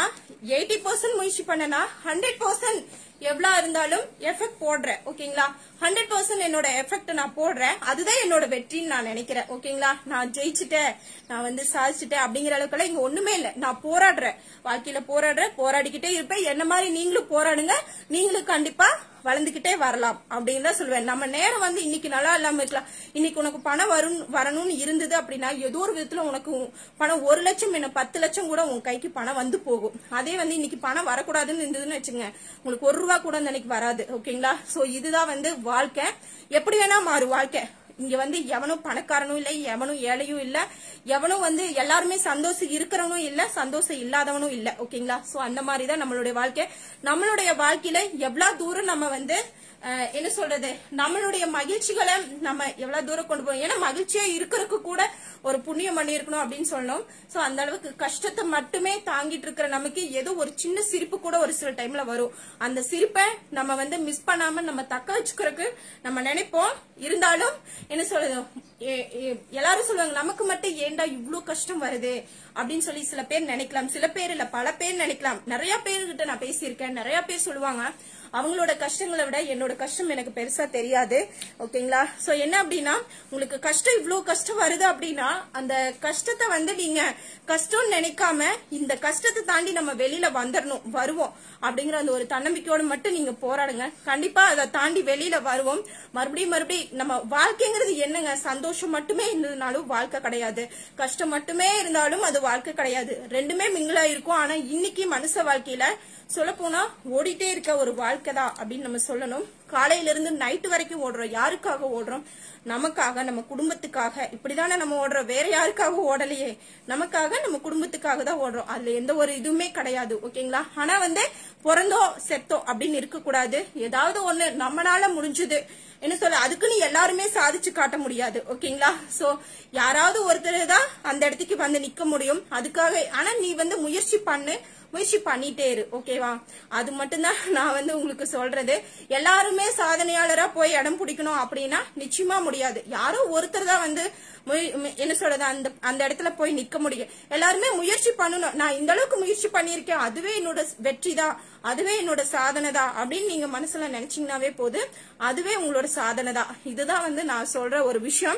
80% முயற்சி பண்ணனா 100% எவ்வளவு இருந்தாலும் எஃபெக்ட் போடுறேன். ஓகேங்களா. 100% என்னோட எஃபெக்ட் நான் போடுறேன். அதுதான் என்னோட வெற்றின்னு நான் நினைக்கிறேன். ஓகேங்களா. நான் ஜெயிச்சுட்டேன், நான் வந்து சாதிச்சுட்டேன் அப்படிங்கிற அளவுக்கு இங்க ஒண்ணுமே இல்ல. நான் போராடுறேன், வாழ்க்கையில போராடிக்கிட்டே இருப்பேன். என்ன மாதிரி நீங்களும் போராடுங்க, நீங்களும் கண்டிப்பா வளர்ந்துகிட்டே வரலாம் அப்படின்னு தான் சொல்லுவேன். நம்ம நேரம் வந்து இன்னைக்கு நல்லா இல்லாம இருக்கலாம். இன்னைக்கு உனக்கு பணம் வரணும்னு இருந்தது அப்படின்னா ஏதோ ஒரு விதத்துல உனக்கு பணம் 1 லட்சம் என்ன 10 லட்சம் கூட உன் கைக்கு பணம் வந்து போகும். அதே வந்து இன்னைக்கு பணம் வரக்கூடாதுன்னு இருந்ததுன்னு வச்சுங்க, உங்களுக்கு 1 ரூபா கூட அன்னைக்கு வராது. ஓகேங்களா. சோ இதுதான் வந்து வாழ்க்கை. எப்படி வேணா மாறும் வாழ்க்கை. இங்க வந்து எவனும் பணக்காரனும் இல்ல, எவனும் ஏழையும் இல்ல, எவனும் வந்து எல்லாருமே சந்தோஷம் இருக்கிறவனும் இல்ல, சந்தோஷம் இல்லாதவனும் இல்ல. ஓகேங்களா. சோ அந்த மாதிரிதான் நம்மளுடைய வாழ்க்கை. நம்மளுடைய வாழ்க்கையில எவ்வளவு தூரம் நம்ம வந்து என்ன சொல்றது நம்மளுடைய மகிழ்ச்சிகளை நம்ம எவ்வளவு தூரம் கொண்டு போவோம். ஏன்னா மகிழ்ச்சியா இருக்கிறதுக்கு கூட ஒரு புண்ணியம் பண்ணி இருக்கணும் அப்படின்னு சொல்லணும். சோ அந்த அளவுக்கு கஷ்டத்தை மட்டுமே தாங்கிட்டு இருக்கிற நமக்கு ஏதோ ஒரு சின்ன சிரிப்பு கூட ஒரு சில டைம்ல வரும். அந்த சிரிப்பை நம்ம வந்து மிஸ் பண்ணாம நம்ம தக்க வச்சுக்கிறதுக்கு நம்ம நினைப்போம். இருந்தாலும் என்ன சொல்றது எல்லாரும் சொல்லுவாங்க நமக்கு மட்டும் ஏண்டா இவ்வளவு கஷ்டம் வருது அப்படின்னு சொல்லி சில பேர் நினைக்கலாம். சில பேர் இல்ல பல பேர் நினைக்கலாம். நிறைய பேர்கிட்ட நான் பேசியிருக்கேன். நிறைய பேர் சொல்லுவாங்க அவங்களோட கஷ்டங்களை விட என்னோட கஷ்டம் எனக்கு பெருசா தெரியாது. ஓகேங்களா. சோ என்ன அப்படின்னா உங்களுக்கு கஷ்டம் இவ்வளவு கஷ்டம் வருது அப்படின்னா அந்த கஷ்டத்தை வந்து நீங்க கஷ்டம்னு நினைக்காம இந்த கஷ்டத்தை தாண்டி நம்ம வெளியில வருவோம் அப்படிங்கிற அந்த ஒரு தன்னம்பிக்கையோடு மட்டும் நீங்க போராடுங்க. கண்டிப்பா அதை தாண்டி வெளியில வருவோம். மறுபடியும் நம்ம வாழ்க்கைங்கிறது என்னங்க, சந்தோஷம் மட்டுமே இருந்ததுனாலும் வாழ்க்கை கிடையாது, கஷ்டம் மட்டுமே இருந்தாலும் அது வாழ்க்கை கிடையாது. ரெண்டுமே மிங்கிலா இருக்கும். ஆனா இன்னைக்கு மனுஷ வாழ்க்கையில சொல்ல போனா ஓடிட்டே இருக்க ஒரு வாழ்க்கை தான் அப்படின்னு நம்ம சொல்லணும். காலையில இருந்து நைட்டு வரைக்கும் ஓடுறோம். யாருக்காக ஓடுறோம்? நமக்காக, நம்ம குடும்பத்துக்காக. இப்படிதானே நம்ம ஓடுறோம், வேற யாருக்காக ஓடலையே. நமக்காக, நம்ம குடும்பத்துக்காக தான் ஓடுறோம். அதுல எந்த ஒரு இதுவுமே கிடையாது. ஓகேங்களா. ஆனா வந்து பிறந்தோ செத்தோ அப்படின்னு இருக்க கூடாது. ஏதாவது ஒண்ணு நம்மளால முடிஞ்சது என்ன சொல்ல, அதுக்குன்னு எல்லாருமே சாதிச்சு காட்ட முடியாது. ஓகேங்களா. சோ யாராவது ஒருத்தர் தான் அந்த இடத்துக்கு வந்து நிக்க முடியும். அதுக்காக ஆனா நீ வந்து முயற்சி பண்ணிட்டே இரு. ஓகேவா. அது மட்டும்தான் நான் வந்து உங்களுக்கு சொல்றது. எல்லாருமே சாதனையாளரா போய் இடம் பிடிக்கணும் அப்படின்னா நிச்சயமா முடியாது. யாரோ ஒருத்தர் தான் வந்து என்ன சொல்றது அந்த இடத்துல போய் நிக்க முடியும். எல்லாருமே முயற்சி பண்ணணும். நான் இந்த அளவுக்கு முயற்சி பண்ணிருக்கேன், அதுவே என்னோட வெற்றி தான், அதுவே என்னோட சாதனை தான் அப்படின்னு நீங்க மனசுல நினைச்சீங்கன்னாவே போது, அதுவே உங்களோட சாதனை தான். இதுதான் வந்து நான் சொல்ற ஒரு விஷயம்.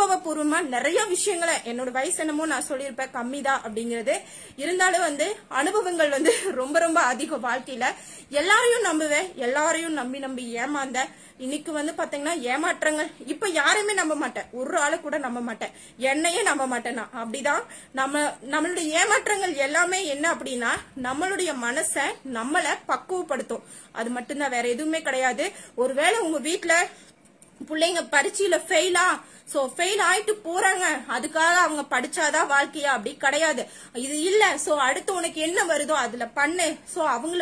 அனுபவபூர்வமா நிறைய விஷயங்களை என்னோட வயசு என்னமோ நான் சொல்லியிருப்பேன் கம்மிதான் அப்படிங்கிறது. இருந்தாலும் வந்து அனுபவங்கள் வந்து ரொம்ப ரொம்ப அதிகம் வாழ்க்கையில. எல்லாரையும் நம்புவேன், எல்லாரையும் நம்பி ஏமாந்த இன்னைக்கு வந்து பாத்தீங்கன்னா ஏமாற்றங்கள். இப்ப யாரையுமே நம்ப மாட்டேன், ஒரு ஆளை கூட நம்ப மாட்டேன், என்னையே நம்ப மாட்டேன் நான். அப்படிதான் நம்மளுடைய ஏமாற்றங்கள் எல்லாமே என்ன அப்படின்னா நம்மளுடைய மனசை நம்மள பக்குவப்படுத்தும், அது மட்டும்தான், வேற எதுவுமே கிடையாது. ஒருவேளை உங்க வீட்டுல பிள்ளைங்க பரீட்சையில ஃபெயில் ஆயிட்டு போறாங்க, அதுக்காக அவங்க படிச்சாதான் வாழ்க்கையா? அப்படி கிடையாது. இது இல்ல, சோ அடுத்து உனக்கு என்ன வருதோ அதுல பண்ணு, சோ அவங்கள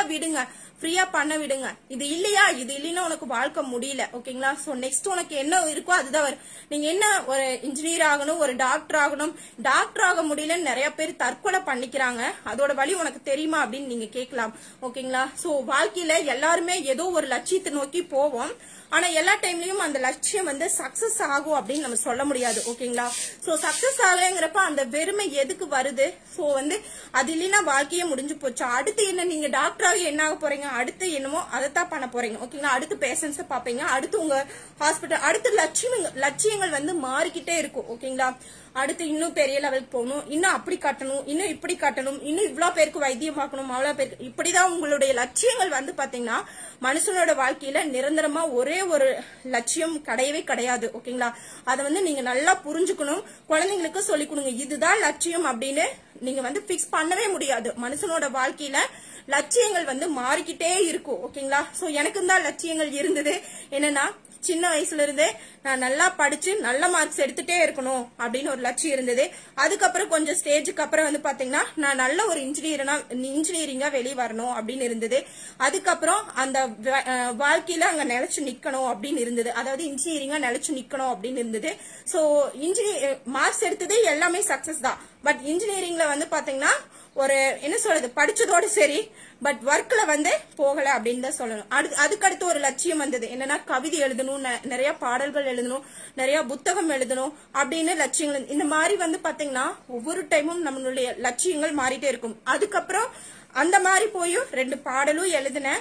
ஃப்ரீயா பண்ண விடுங்க. இது இல்லையா, இது இல்லைன்னா உனக்கு வாழ்க்கை முடியல, ஓகேங்களா? சோ நெக்ஸ்ட் உனக்கு என்ன இருக்கோ அதுதான் வரும். நீங்க என்ன ஒரு இன்ஜினியர் ஆகணும், ஒரு டாக்டர் ஆகணும், டாக்டர் ஆக முடியலன்னு நிறைய பேர் தற்கொலை பண்ணிக்கிறாங்க, அதோட வழி உனக்கு தெரியுமா அப்படின்னு நீங்க கேட்கலாம், ஓகேங்களா? சோ வாழ்க்கையில எல்லாருமே ஏதோ ஒரு லட்சியத்தை நோக்கி போவோம், ஆனா எல்லா டைம்லயும் அந்த லட்சியம் வந்து சக்சஸ் ஆகும் அப்படின்னு நம்ம சொல்ல முடியாது, ஓகேங்களா? சோ சக்சஸ் ஆகலைங்கிறப்ப அந்த வெறுமை எதுக்கு வருது? சோ வந்து அது இல்லைன்னா வாழ்க்கையே முடிஞ்சு போச்சு. அடுத்து என்ன, நீங்க டாக்டராக என்ன ஆக போறீங்க, அடுத்து என்னமோ அதைத்தான் பண்ண போறீங்க, ஓகேங்களா? அடுத்து பேஷன்ஸ் பாப்பீங்க, அடுத்து உங்க ஹாஸ்பிட்டல், அடுத்து லட்சியங்கள் வந்து மாறிக்கிட்டே இருக்கும், ஓகேங்களா? அடுத்து இன்னும் பெரிய லெவலுக்கு போகணும், இன்னும் அப்படி கட்டணும், இன்னும் இப்படி கட்டணும், இன்னும் இவ்வளவு பேருக்கு வைத்தியம் பார்க்கணும், அவ்வளவு பேருக்கு, இப்படிதான் உங்களுடைய லட்சியங்கள் வந்து பாத்தீங்கன்னா மனுஷனோட வாழ்க்கையில நிரந்தரமா ஒரே ஒரு லட்சியம் கிடையவே கிடையாது, ஓகேங்களா? அதை வந்து நீங்க நல்லா புரிஞ்சுக்கணும், குழந்தைங்களுக்கு சொல்லிக் கொடுங்க, இதுதான் லட்சியம் அப்படின்னு நீங்க வந்து பிக்ஸ் பண்ணவே முடியாது. மனுஷனோட வாழ்க்கையில லட்சியங்கள் வந்து மாறிக்கிட்டே இருக்கும், ஓகேங்களா? சோ எனக்கு தான் லட்சியங்கள் இருந்தது, என்னன்னா சின்ன வயசுல இருந்தே நான் நல்லா படிச்சு நல்ல மார்க்ஸ் எடுத்துட்டே இருக்கணும் அப்படின்னு ஒரு லட்சியம் இருந்தது. அதுக்கப்புறம் கொஞ்சம் ஸ்டேஜுக்கு அப்புறம் வந்து பாத்தீங்கன்னா நான் நல்ல ஒரு இன்ஜினியரிங்கா வெளியே வரணும் அப்படின்னு இருந்தது. அதுக்கப்புறம் அந்த வாழ்க்கையில அங்க நிலைச்சு நிக்கணும் அப்படின்னு இருந்தது, அதாவது இன்ஜினியரிங்கா நிலைச்சு நிக்கணும் அப்படின்னு இருந்தது. சோ மார்க்ஸ் எடுத்தது எல்லாமே சக்சஸ் தான், பட் இன்ஜினியரிங்ல வந்து பாத்தீங்கன்னா ஒரு என்ன சொல்றது, படிச்சதோட சரி, பட் ஒர்க்ல வந்து போகல அப்படின்னு தான் சொல்லணும். அதுக்கடுத்து ஒரு லட்சியம் வந்தது, என்னன்னா கவிதை எழுதணும், நிறைய பாடல்கள் எழுதணும், நிறைய புத்தகம் எழுதணும் அப்படின்னு லட்சியங்கள். இந்த மாதிரி வந்து பாத்தீங்கன்னா ஒவ்வொரு டைமும் நம்மளுடைய லட்சியங்கள் மாறிட்டே இருக்கும். அதுக்கப்புறம் அந்த மாதிரி போயும் 2 பாடலும் எழுதினேன்,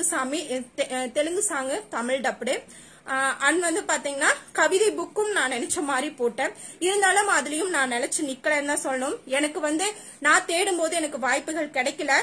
Telugu song, Tamil dubbed. And வந்து பாத்தீங்கன்னா கவிதை புக்கும் நான் நினைச்ச மாதிரி போட்டேன். இருந்தாலும் அதுலயும் நான் நினைச்சு நிக்கலன்னு தான் சொல்லணும். எனக்கு வந்து நான் தேடும் போது எனக்கு வாய்ப்புகள் கிடைக்கல,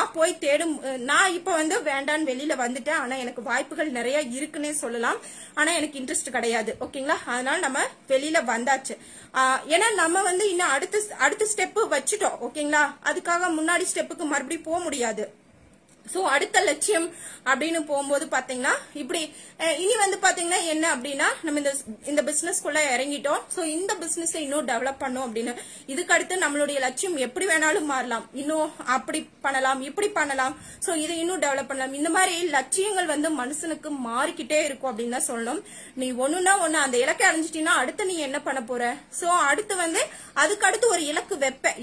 நான் இப்ப வந்து வேண்டான்னு வெளியில வந்துட்டேன். ஆனா எனக்கு வாய்ப்புகள் நிறைய இருக்குன்னே சொல்லலாம், ஆனா எனக்கு இன்ட்ரெஸ்ட் கிடையாது, ஓகேங்களா? அதனால நம்ம வெளியில வந்தாச்சு. ஏன்னா நம்ம வந்து இன்னும் அடுத்த ஸ்டெப் வச்சுட்டோம், ஓகேங்களா? அதுக்காக முன்னாடி ஸ்டெப்புக்கு மறுபடியும் போக முடியாது. சோ அடுத்த லட்சியம் அப்படின்னு போகும்போது பாத்தீங்கன்னா இப்படி இனி வந்து பாத்தீங்கன்னா என்ன அப்படின்னா நம்ம இந்த பிசினஸ்க்குள்ள இறங்கிட்டோம். சோ இந்த பிசினஸ் இன்னும் டெவலப் பண்ணோம் அப்படின்னு, இதுக்கு அடுத்து நம்மளுடைய லட்சியம் எப்படி வேணாலும் மாறலாம், இன்னும் அப்படி பண்ணலாம், இப்படி பண்ணலாம், சோ இதை இன்னும் டெவலப் பண்ணலாம். இந்த மாதிரி லட்சியங்கள் வந்து மனுஷனுக்கு மாறிக்கிட்டே இருக்கும் அப்படின்னு தான் சொல்லணும். நீ ஒண்ணுன்னா ஒண்ணு அந்த இலக்கை அடைஞ்சிட்டீங்கன்னா அடுத்து நீ என்ன பண்ண போற? சோ அடுத்து வந்து அதுக்கு அடுத்து ஒரு இலக்கு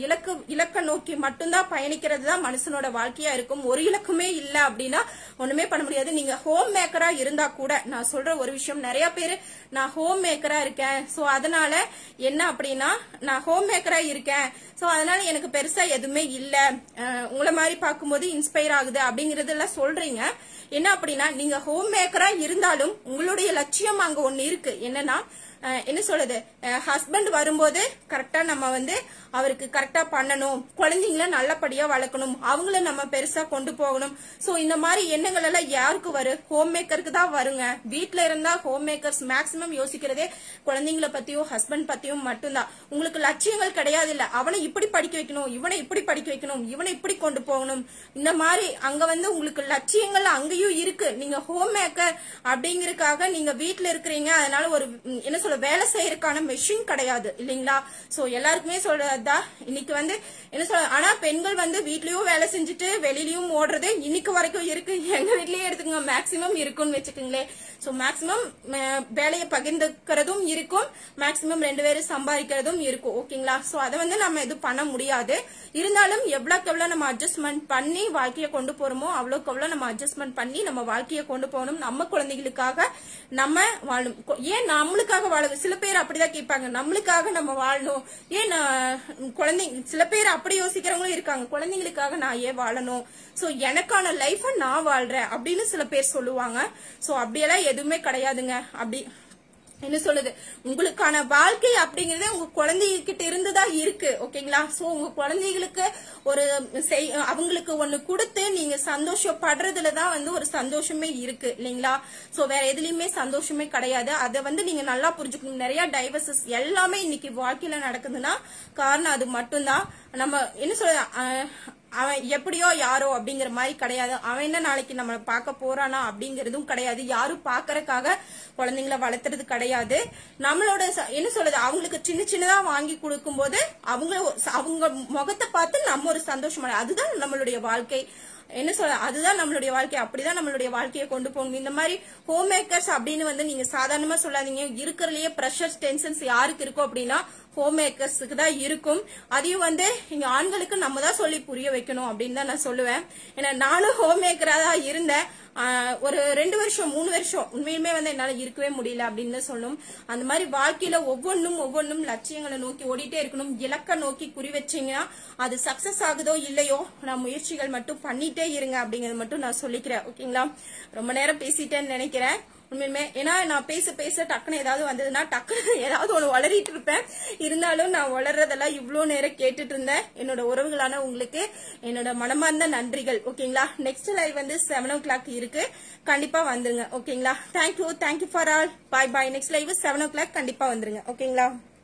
இலக்க நோக்கி மட்டும்தான் பயணிக்கிறது தான் மனுஷனோட வாழ்க்கையா இருக்கும். ஒரு இலக்குமே இல்ல அப்படின்னா ஒண்ணுமே பண்ண முடியாது. நீங்க ஹோம் மேக்கரா இருந்தா கூட நான் சொல்ற ஒரு விஷயம், நிறைய பேரு நான் ஹோம் மேக்கரா இருக்கேன், சோ அதனால என்ன அப்படின்னா நான் ஹோம் மேக்கரா இருக்கேன், சோ அதனால எனக்கு பெருசா எதுவுமே இல்ல, உங்களை மாதிரி பார்க்கும்போது இன்ஸ்பயர் ஆகுது அப்படிங்கறது எல்லாம் சொல்றீங்க. என்ன அப்படின்னா நீங்க ஹோம் மேக்கரா இருந்தாலும் உங்களுடைய லட்சியம் அங்க ஒண்ணு இருக்கு, என்னன்னா என்ன சொல்றது, ஹஸ்பண்ட் வரும்போது கரெக்டா நம்ம வந்து அவருக்கு கரெக்டா பண்ணணும், குழந்தைங்கள நல்லபடியா வளர்க்கணும், அவங்கள நம்ம பெருசா கொண்டு போகணும். சோ இந்த மாதிரி எண்ணங்கள் எல்லாம் யாருக்கு வரும்? ஹோம் மேக்கருக்கு தான் வருங்க. வீட்டுல இருந்தா ஹோம் மேக்கர்ஸ் மேக்சிமம் யோசிக்கிறதே குழந்தைங்கள பத்தியும் ஹஸ்பண்ட் பத்தியும் மட்டும்தான். உங்களுக்கு லட்சியங்கள் கிடையாது, இல்ல அவனை இப்படி படிக்க வைக்கணும், இவனை இப்படி படிக்க வைக்கணும், இவனை இப்படி கொண்டு போகணும், இந்த மாதிரி அங்க வந்து உங்களுக்கு லட்சியங்கள் அங்கேயும் இருக்கு. நீங்க ஹோம் மேக்கர் அப்படிங்கறதுக்காக நீங்க வீட்டுல இருக்கிறீங்க, அதனால ஒரு என்ன சொல்ல வேலை செய்யறதுக்கான மெஷின் கிடையாது இல்லைங்களா? சோ எல்லாருக்குமே சொல்றதுதான் இன்னைக்கு வந்து என்ன சொல்ற, ஆனா பெண்கள் வந்து வீட்லயும் வேலை செஞ்சுட்டு வெளியிலயும் ஓடுறது இன்னைக்கு வரைக்கும் இருக்கு. எங்க வீட்லயே எடுத்துக்கோங்க, மேக்சிமம் இருக்குன்னு வச்சுக்கோங்களேன். சோ மேக்சிமம் வேலையை பகிர்ந்துக்கிறதும் இருக்கும், மேக்சிமம் 2 பேரும் சம்பாதிக்கிறதும் இருக்கும், ஓகேங்களா? சோ அதை வந்து நம்ம எதுவும் பண்ண முடியாது. இருந்தாலும் எவ்வளவுக்கு எவ்வளவு நம்ம அட்ஜஸ்ட்மெண்ட் பண்ணி வாழ்க்கையை கொண்டு போறோமோ அவ்வளவுக்கு எவ்வளவு நம்ம அட்ஜஸ்ட்மெண்ட் பண்ணி நம்ம வாழ்க்கையை கொண்டு போகணும். நம்ம குழந்தைகளுக்காக நம்ம வாழணும். ஏன் நம்மளுக்காக வாழ, சில பேர் அப்படிதான் கேட்பாங்க, நம்மளுக்காக நம்ம வாழணும், ஏன் குழந்தைங்க, சில பேர் அப்படி யோசிக்கிறவங்களும் இருக்காங்க, குழந்தைங்களுக்காக நான் ஏன் வாழணும், சோ எனக்கான லைஃப நான் வாழ்றேன் அப்படின்னு சில பேர் சொல்லுவாங்க. சோ அப்படியெல்லாம் எதுவுமே கிடையாதுங்க. அப்படி என்ன சொல்லுது, உங்களுக்கான வாழ்க்கை அப்படிங்கறதே உங்க குழந்தைகிட்ட இருந்துதான் இருக்கு. ஓகேங்களா? சோ உங்க குழந்தைகளுக்கு ஒரு அவங்களுக்கு ஒண்ணு கொடுத்து நீங்க சந்தோஷப்படுறதுலதான் வந்து ஒரு சந்தோஷமே இருக்கு இல்லைங்களா? சோ வேற எதுலயுமே சந்தோஷமே கிடையாது. அதை வந்து நீங்க நல்லா புரிஞ்சுக்கணும். நிறைய டைவர்சஸ் எல்லாமே இன்னைக்கு வாழ்க்கையில நடக்குதுன்னா காரணம் அது மட்டும்தான். நம்ம என்ன சொல்ல, அவன் எப்படியோ யாரோ அப்படிங்கிற மாதிரி கிடையாது. அவன் என்ன நாளைக்கு நம்மளை பார்க்க போறானா அப்படிங்கறதும் கிடையாது. யாரும் பாக்கறதுக்காக குழந்தைங்களை வளர்த்துறது கிடையாது. நம்மளோட என்ன சொல்றது, அவங்களுக்கு சின்ன சின்னதா வாங்கி கொடுக்கும் போது அவங்க முகத்தை பார்த்து நம்ம ஒரு சந்தோஷம், அதுதான் நம்மளுடைய வாழ்க்கை. என்ன சொல்ல, அதுதான் நம்மளுடைய வாழ்க்கை. அப்படிதான் நம்மளுடைய வாழ்க்கையை கொண்டு போகணும். இந்த மாதிரி ஹோம் மேக்கர்ஸ் அப்படின்னு வந்து நீங்க சாதாரணமா சொல்லாதீங்க. இருக்கிறதுலயே ப்ரெஷர் டென்ஷன்ஸ் யாருக்கு இருக்கும் அப்படின்னா ஹோம் மேக்கர்ஸுக்கு தான் இருக்கும். அதையும் வந்து இங்க ஆண்களுக்கு நம்ம தான் சொல்லி புரிய வைக்கணும் அப்படின்னு தான் நான் சொல்லுவேன். ஏன்னா நானும் ஹோம் மேக்கரா தான் இருந்தேன். ஒரு 2 வருஷம் 3 வருஷம் உண்மையுமே வந்து என்னால இருக்கவே முடியல அப்படின்னு தான் சொல்லணும். அந்த மாதிரி வாழ்க்கையில ஒவ்வொன்னும் லட்சியங்களை நோக்கி ஓடிட்டே இருக்கணும். இலக்க நோக்கி குறி வச்சீங்கன்னா அது சக்சஸ் ஆகுதோ இல்லையோ, நான் முயற்சிகள் மட்டும் பண்ணிட்டே இருங்க அப்படிங்கறது மட்டும் நான் சொல்லிக்கிறேன். ஓகேங்களா? ரொம்ப நேரம் பேசிட்டேன்னு நினைக்கிறேன் உண்மையுமே. ஏன்னா நான் பேச டக்குன்னு ஏதாவது வந்ததுன்னா டக்குன்னு ஏதாவது ஒண்ணு வளரிட்டு இருப்பேன். இருந்தாலும் நான் வளர்றதெல்லாம் இவ்வளவு நேரம் கேட்டுட்டு இருந்தேன். என்னோட உறவுகளான உங்களுக்கு என்னோட மனமார்ந்த நன்றிகள். ஓகேங்களா? நெக்ஸ்ட் லைவ் வந்து 7 o'clock இருக்கு. கண்டிப்பா வந்துருங்க. ஓகேங்களா? Thank you for all. Bye. Next live 7 o'clock கண்டிப்பா வந்துருங்க. ஓகேங்களா?